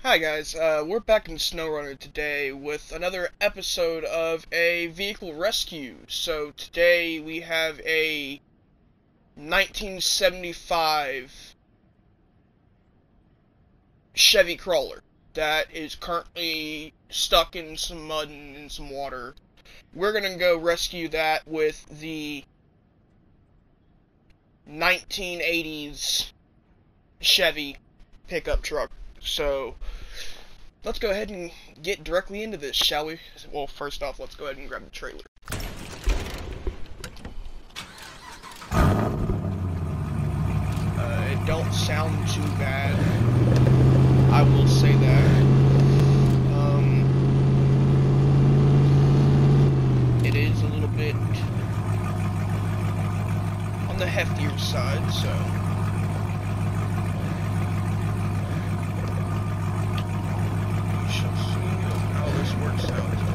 Hi guys, we're back in SnowRunner today with another episode of a vehicle rescue. So today we have a 1975 Chevy Crawler that is currently stuck in some mud and in some water. We're gonna go rescue that with the 1980s Chevy pickup truck. So let's go ahead and get directly into this, shall we? Well, first off, let's go ahead and grab the trailer. It don't sound too bad, I will say that. It is a little bit on the heftier side, so this works out today.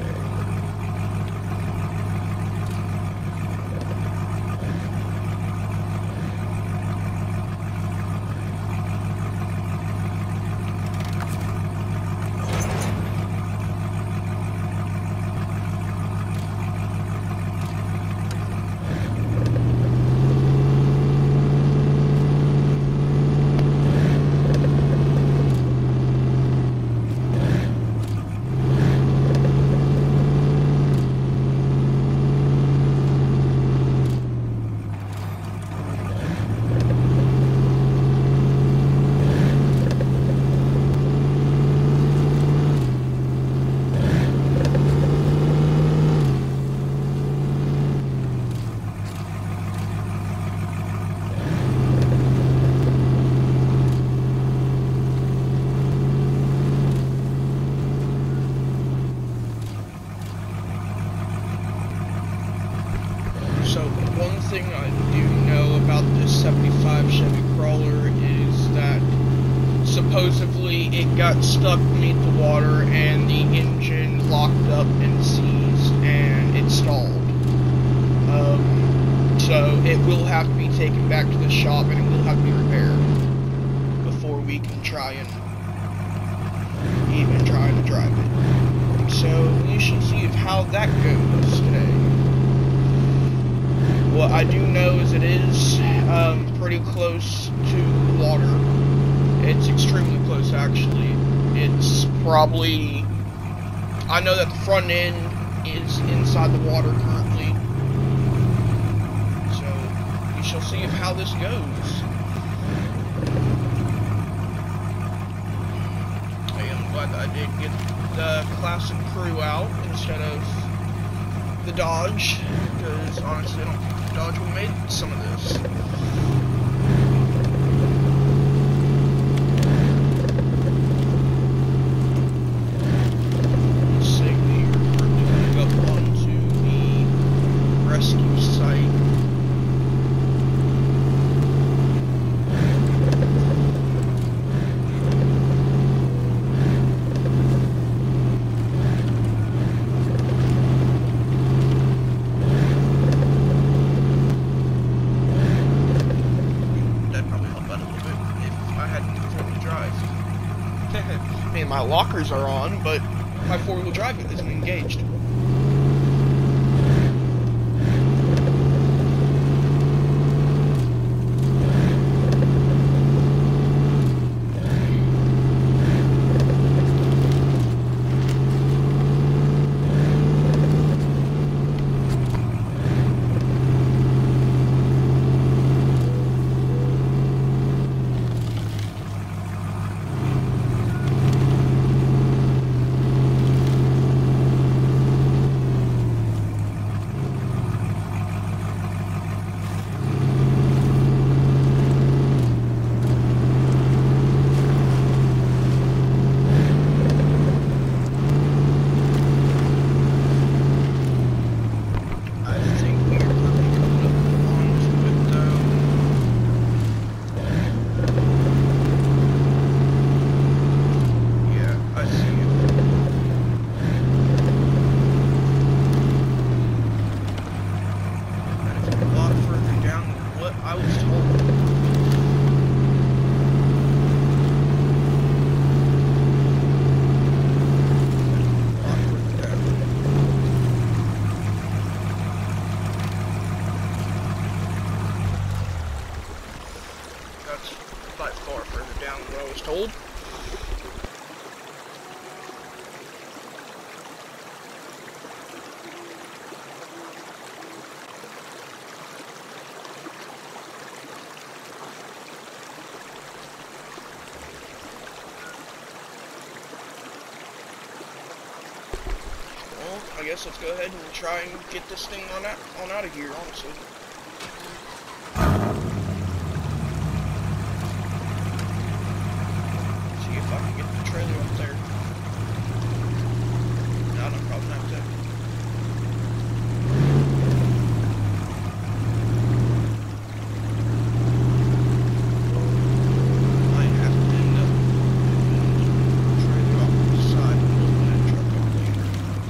So, one thing I do know about this 75 Chevy Crawler is that supposedly it got stuck beneath the water and the engine locked up and seized and it stalled. So it will have to be taken back to the shop and it will have to be repaired before we can try and even try to drive it. So we shall see how that goes today. What I do know is it is pretty close to water. It's extremely close, actually. It's probably... I know that the front end is inside the water currently. So, we shall see how this goes. I am glad that I did get the classic crew out instead of the Dodge, because honestly I don't think the Dodge would have made some of this. Safely we're up onto the rescue site. I mean, my lockers are on, but my four-wheel drive isn't engaged. told. Well, I guess let's go ahead and try and get this thing on out of here, honestly. See if I can get the trailer up there. No, I'm probably not there. Might have to end up moving the trailer off to the side and moving that truck up later.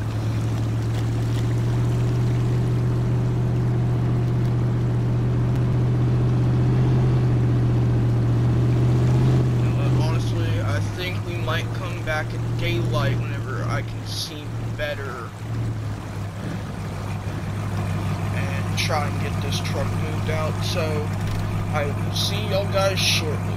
Honestly, I think we might come back at daylight whenever I can see better and try and get this truck moved out. So I will see y'all guys shortly.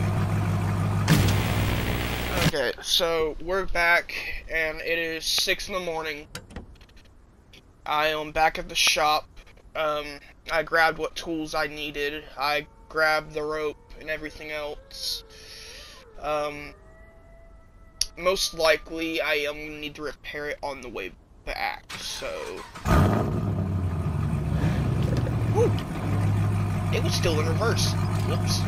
Okay, so we're back and it is 6 in the morning. I am back at the shop. I grabbed what tools I needed. I grabbed the rope and everything else. Most likely I am going to need to repair it on the way back, so... Woo! It was still in reverse. Whoops.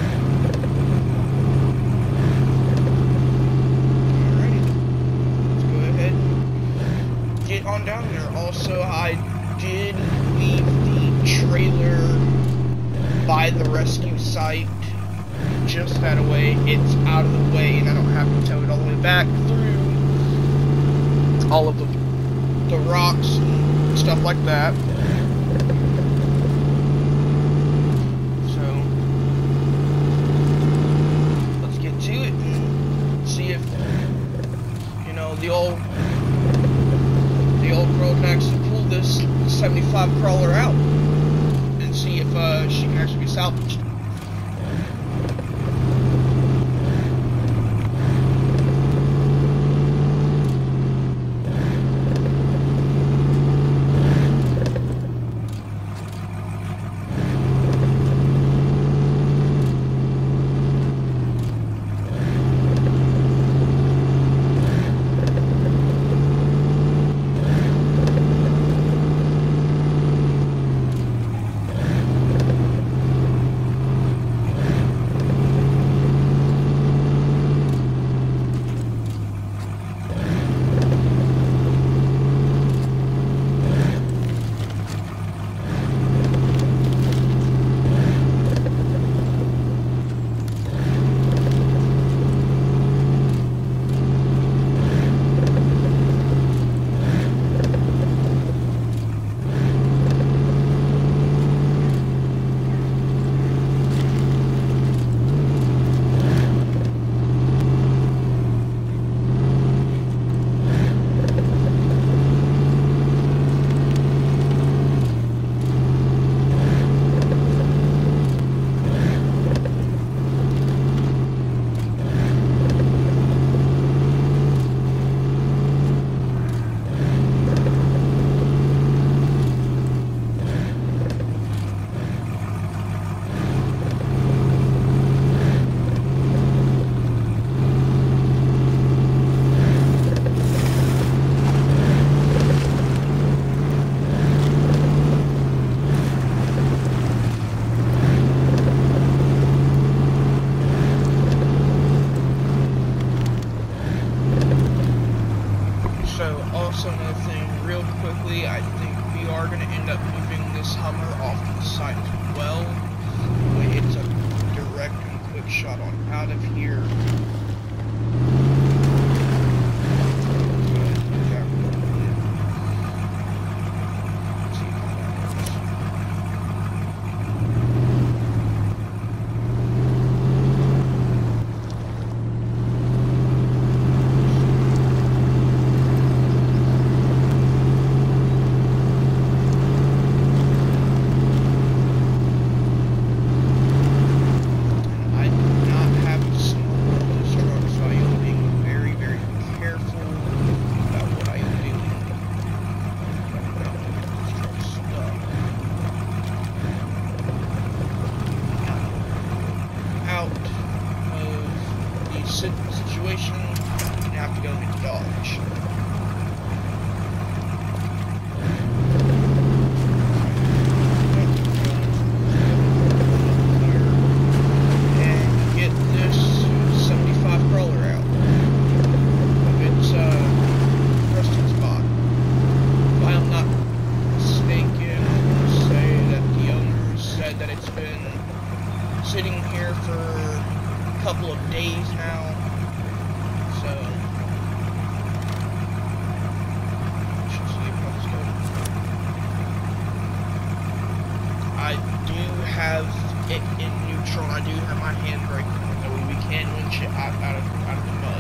Alrighty. Let's go ahead and get on down there. Also, I did leave the trailer by the rescue site. Just that way, it's out of the way, and I don't have to tow it all the way back through all of the rocks and stuff like that. So let's get to it and see if the old girl can actually pull this 75 crawler out and see if she can actually be salvaged. Also, another thing, real quickly, I think we are going to end up moving this Hummer off to the side as well. It's a direct and quick shot on out of here. I do not have a snow this it in neutral, and I do have my handbrake on, so we can winch it out of the mud.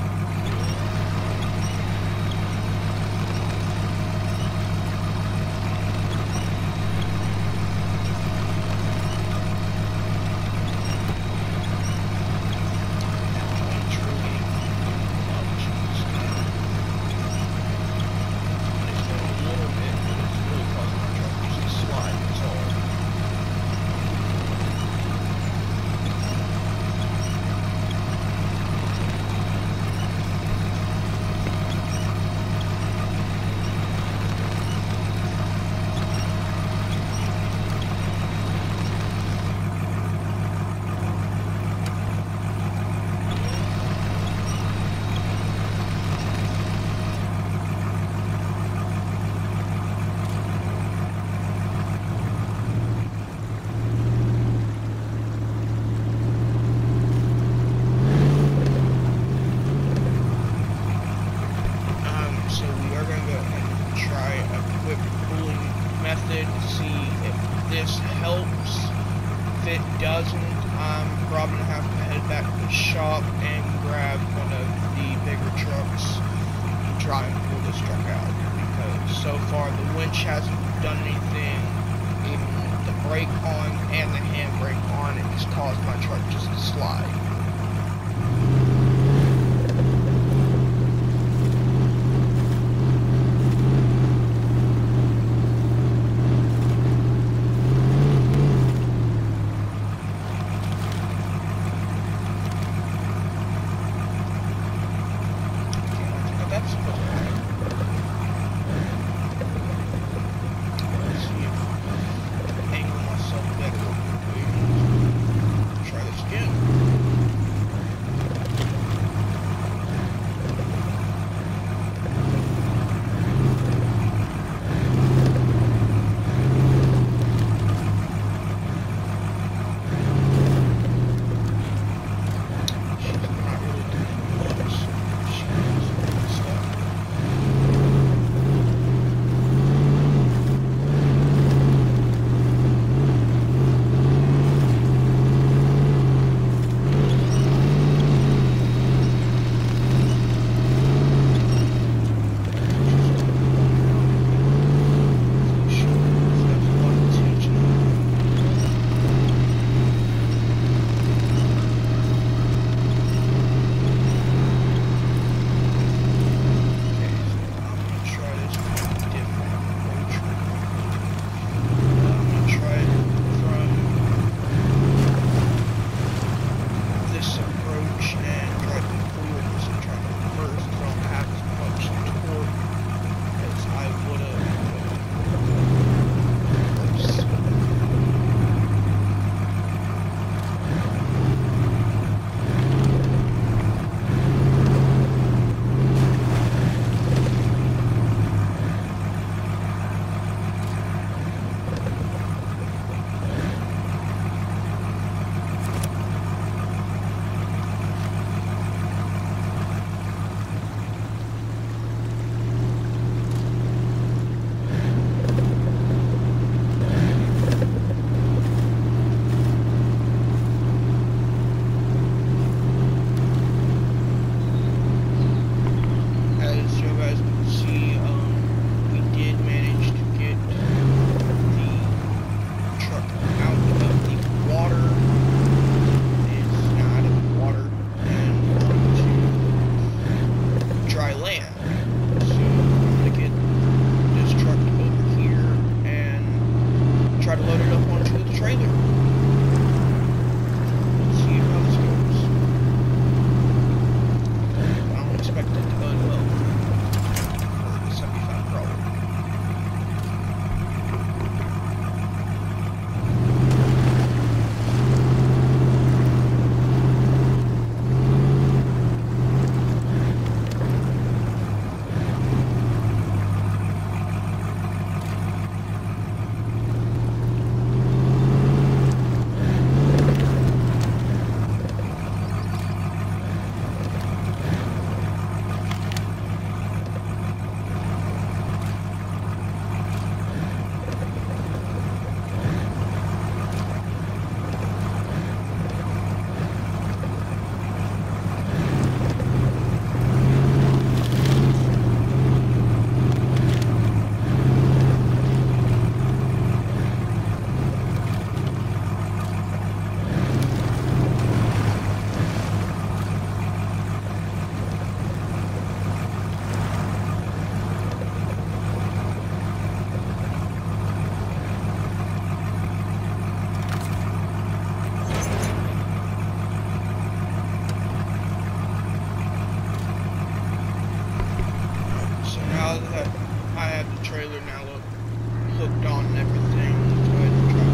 now that I have the trailer now hooked on and everything, let's go ahead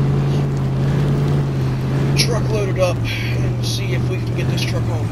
and try this truck loaded up and see if we can get this truck home.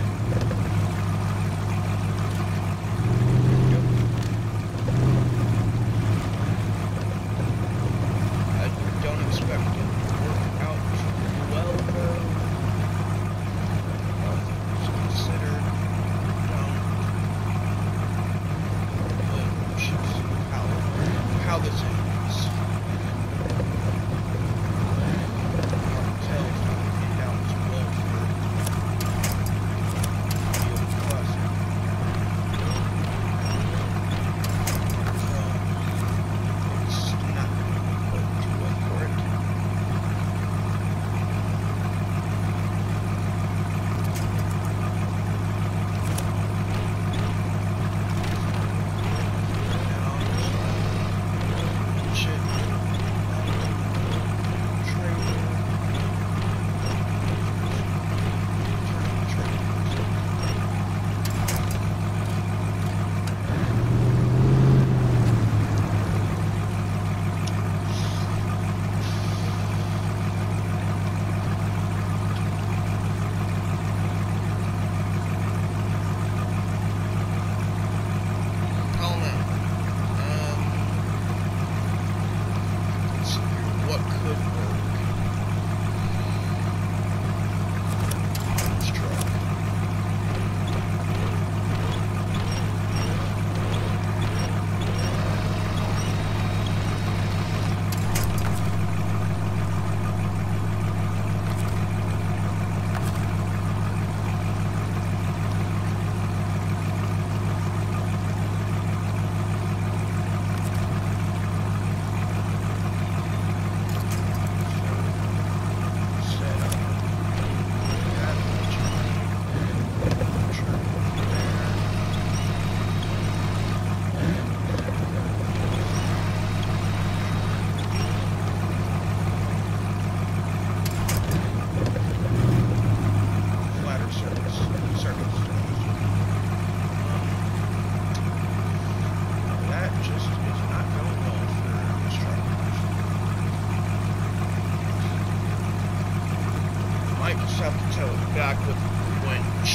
Have to tow it back with the winch.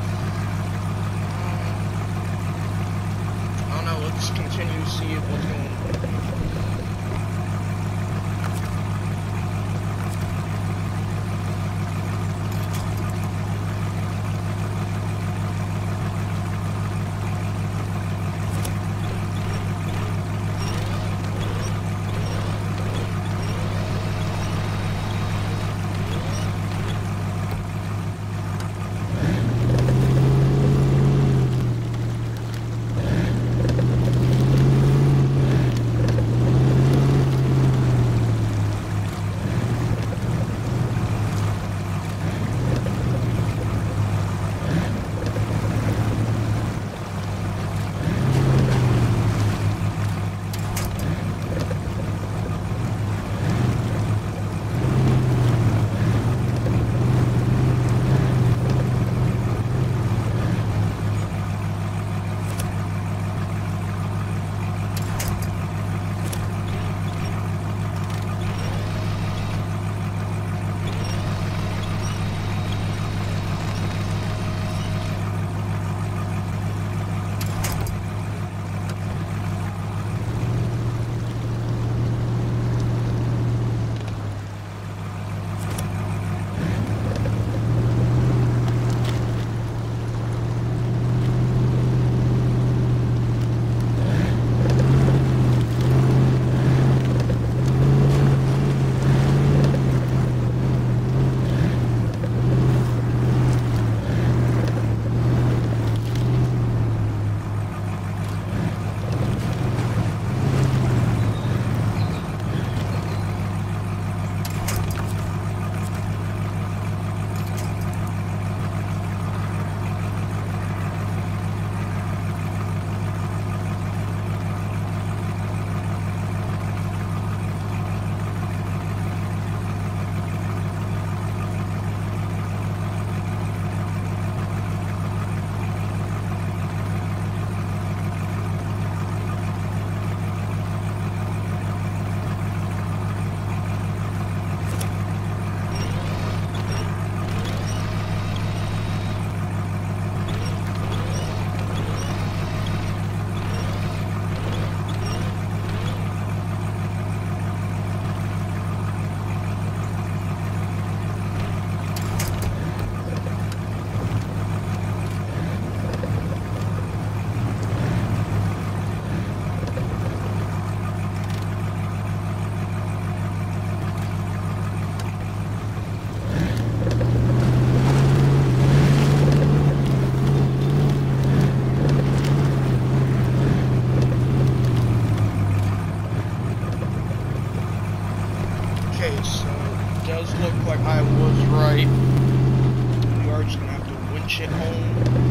I don't know, let's continue to see what's going on. I was right. We are just gonna have to winch it home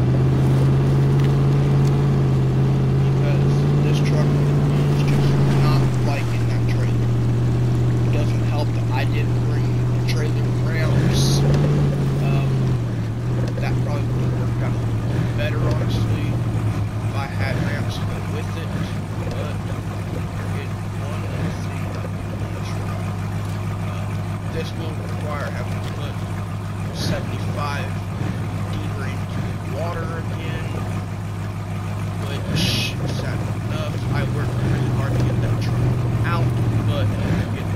because this truck is just not liking that trailer. It doesn't help that I didn't bring the trailer ramps. That probably would have worked out a little better, honestly, if I had ramps to go with it. But it one thing on the truck. This will require having to put 75 deeper into the water again, which is sad enough. I worked really hard to get that truck out, but get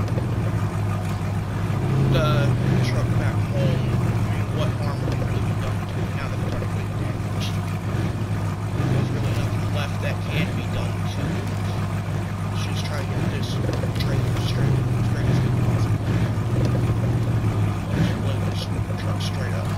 the truck back home. I mean, what harm can really be done to it now that it's already been damaged? There's really nothing left that can be done to it. Let's just try to get this trailer straight as we possibly can. Just load this truck straight up.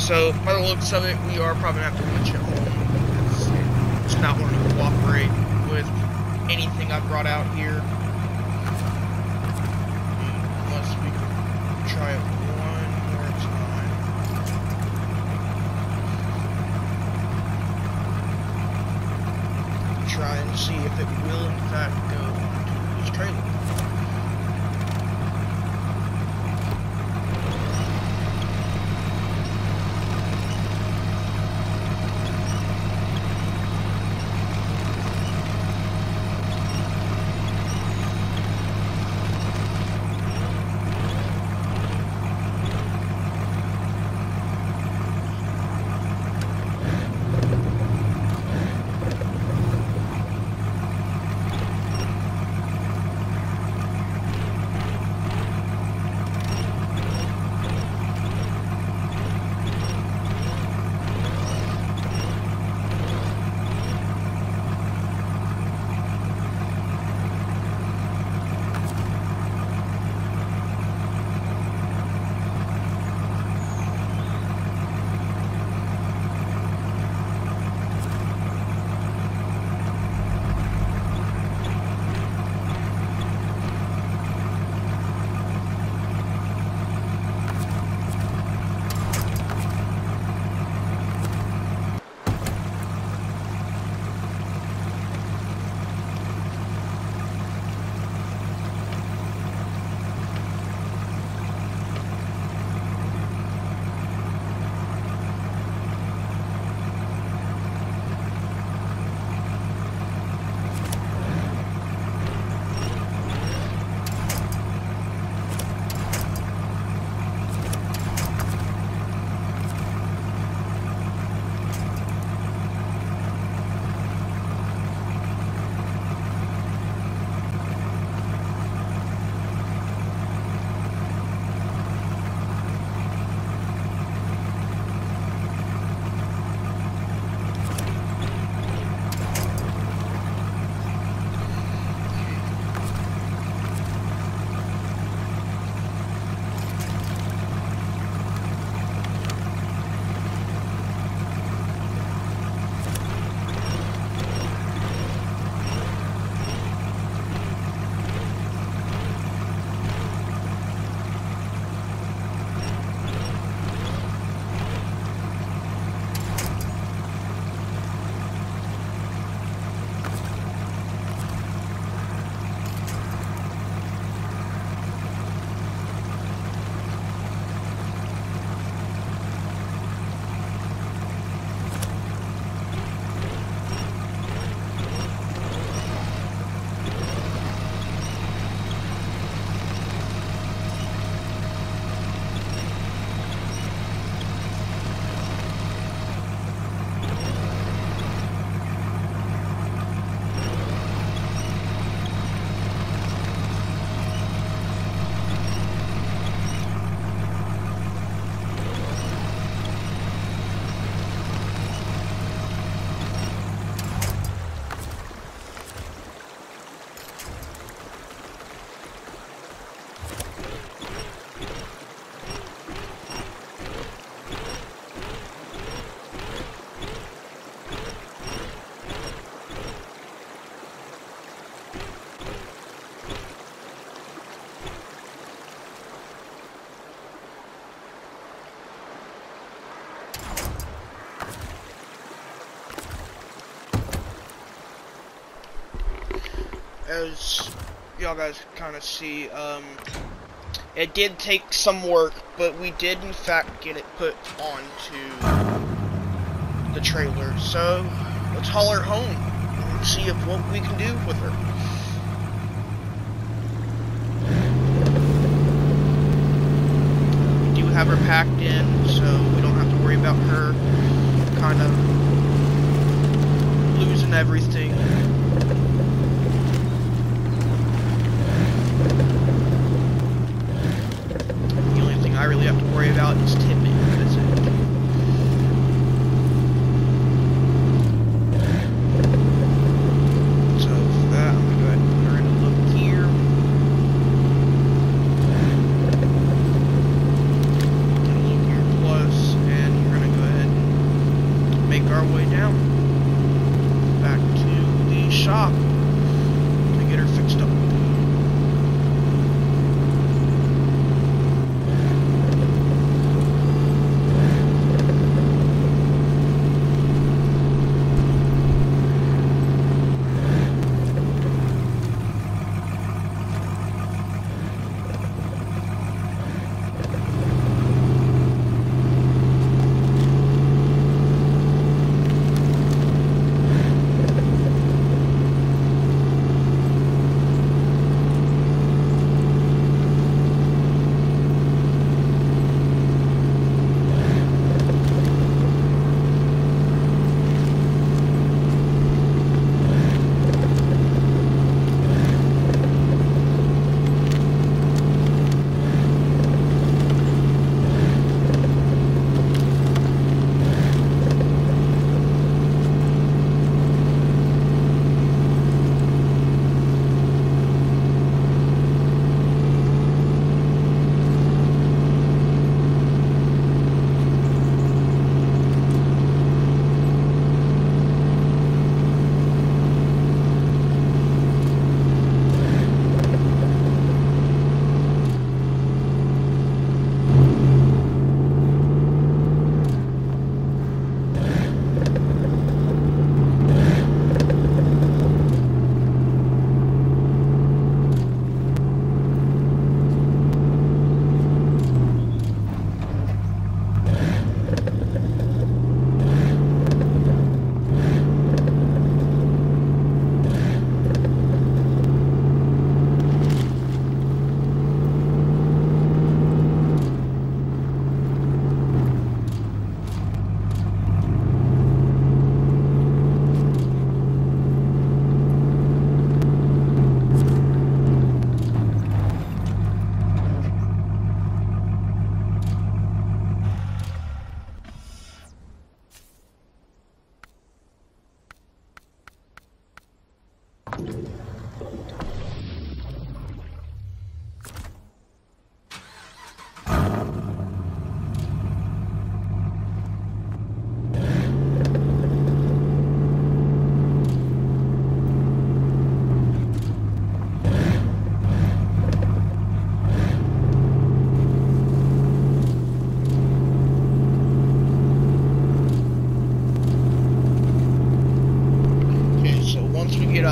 So, by the looks of it, we are probably going to have to winch it home. It's not wanting to cooperate with anything I brought out here. Unless we can try it one more time. Try and see if it will, in fact, go onto this trailer. As y'all guys kind of see, it did take some work, but we did in fact get it put onto the trailer. So let's haul her home and see if what we can do with her. We do have her packed in, so we don't have to worry about her kind of losing everything. I really have to worry about is tipping. That's it. So for that, I'm gonna go ahead and put her in a little gear. Get a little gear plus, and we're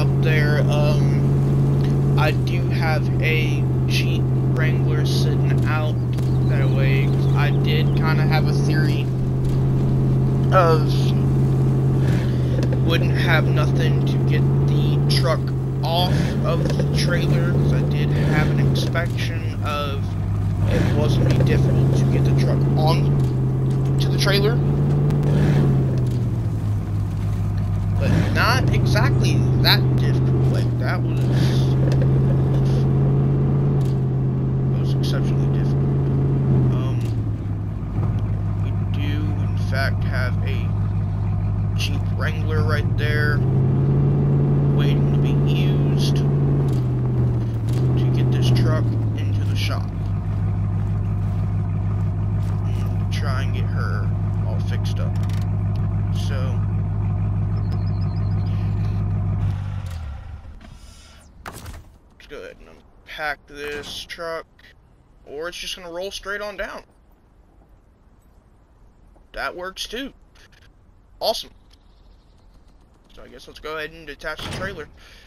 out there, I do have a Jeep Wrangler sitting out that way, 'cause I did kind of have a theory of wouldn't have nothing to get the truck off of the trailer, because I did have an inspection of it wasn't be difficult to get the truck on to the trailer, but not exactly that difficult. Like, that was exceptionally difficult. We do in fact have a Jeep Wrangler right there waiting to be used to get this truck into the shop and try and get her all fixed up. So let's go ahead and unpack this truck, or it's just gonna roll straight on down. That works too. Awesome. So I guess let's go ahead and detach the trailer.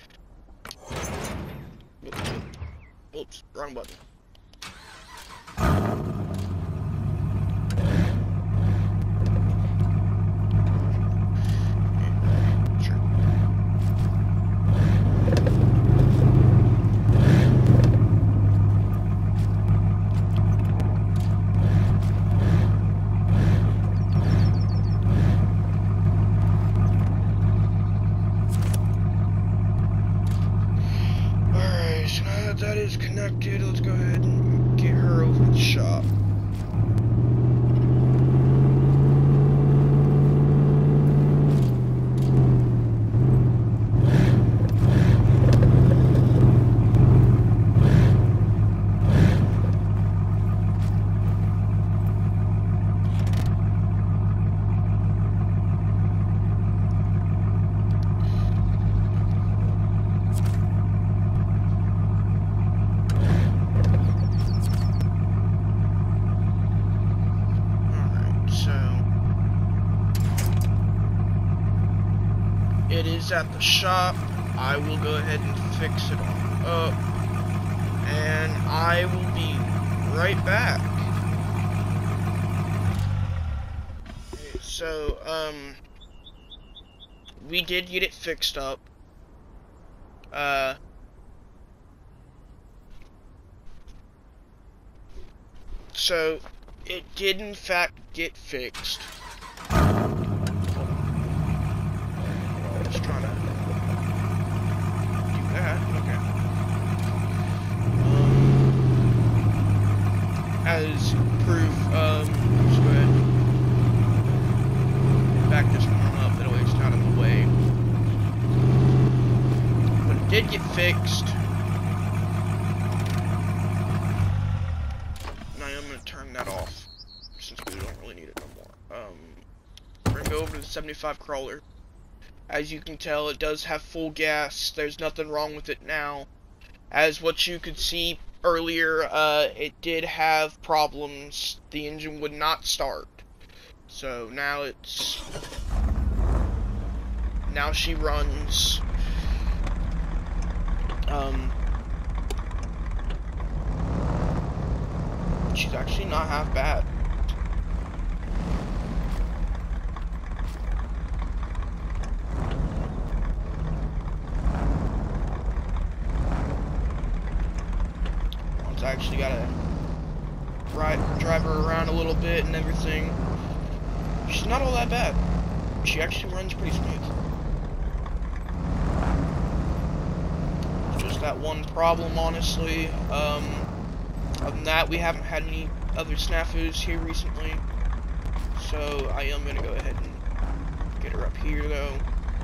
Oops, wrong button. Sure. That is connected. Let's go ahead and get her over to the shop. It is at the shop. I will go ahead and fix it all up, and I will be right back. Okay, so we did get it fixed up. So it did in fact get fixed. Just trying to do that. Okay. As proof, let's go ahead and back this one up. That way it's not in the way. But it did get fixed. And I am going to turn that off, since we don't really need it no more. We're going to go over to the 75 crawler. As you can tell, it does have full gas. There's nothing wrong with it now. As what you could see earlier, it did have problems. The engine would not start. So now now she runs. She's actually not half bad. I actually gotta drive her around a little bit and everything. She's not all that bad. She actually runs pretty smooth. Just that one problem, honestly. Other than that, we haven't had any other snafus here recently. So I am gonna go ahead and get her up here, though.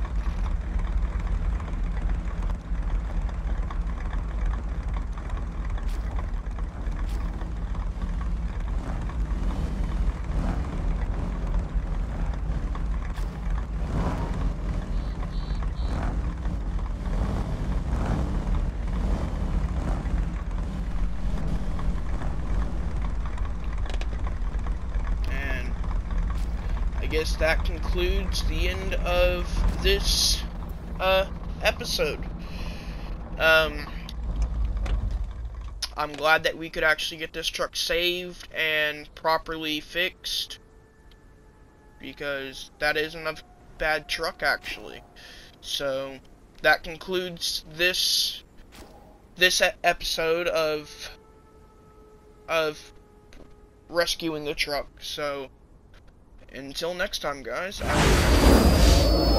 I guess that concludes the end of this episode. I'm glad that we could actually get this truck saved and properly fixed, because that isn't a bad truck actually. So that concludes this episode of rescuing the truck. So until next time, guys.